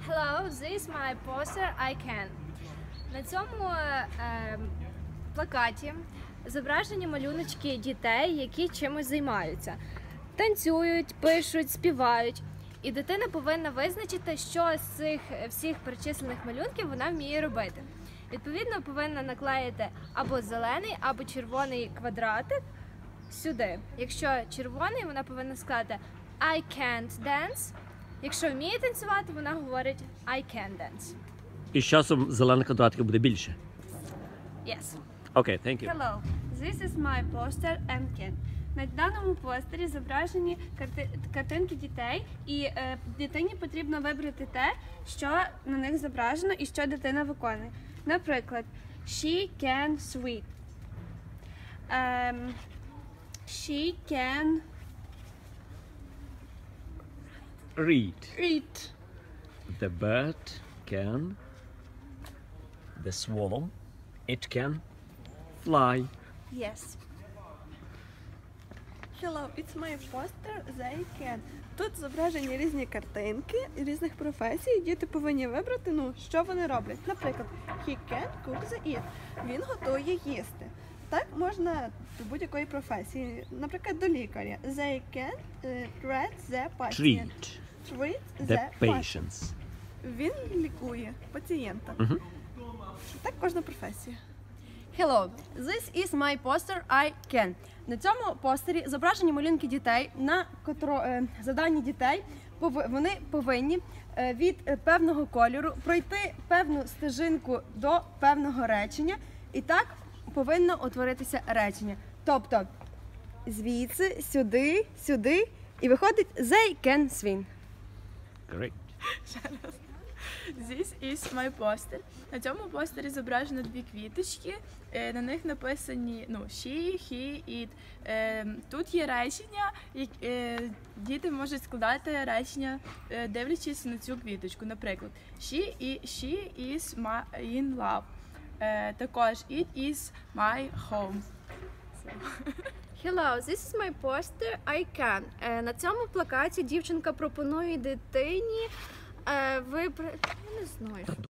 Hello, this is my poster I can. На цьому плакаті зображені малюночки дітей, які чимось займаються. Танцюють, пишуть, співають. І дитина повинна визначити, що з цих всіх перечислених малюнків вона вміє робити. Відповідно, повинна наклеїти або зелений, або червоний квадратик сюди. Якщо червоний, вона повинна сказати I can't dance. Якщо вміє танцювати, вона говорить I can dance. І з часом зелених квадратиків буде більше. Yes. Окей, thank you. Hello, this is my poster Ken. На даному постері зображені картинки дітей, і дитині потрібно вибрати те, що на них зображено і що дитина виконує. Наприклад, she can sweep. She can Read. The bird can. The swallow. It can fly. Yes. Hello, it's my poster They can. Тут зображені різні картинки різних професій. Діти повинні вибрати, що вони роблять. Наприклад, he can cook the eat. Він готує їсти. Так можна до будь-якої професії. Наприклад, до лікаря. They can treat the patient. Treat The patient. patients. Він лікує пацієнта. Так кожна професія. Hello, this is my poster I can. На цьому постері зображені малюнки дітей, на завдання дітей вони повинні від певного кольору пройти певну стежинку до певного речення, і так повинно утворитися речення. Тобто звідси, сюди, сюди, і виходить they can swim. Great. This is my poster. На цьому постері зображено дві квіточки, на них написані she, he, it. Тут є речення, діти можуть складати речення, дивлячись на цю квіточку. Наприклад, she is in love. Також it is my home. Hello, this is my poster I can. На цьому плакаті дівчинка пропонує дитині вибрати, я не знаю.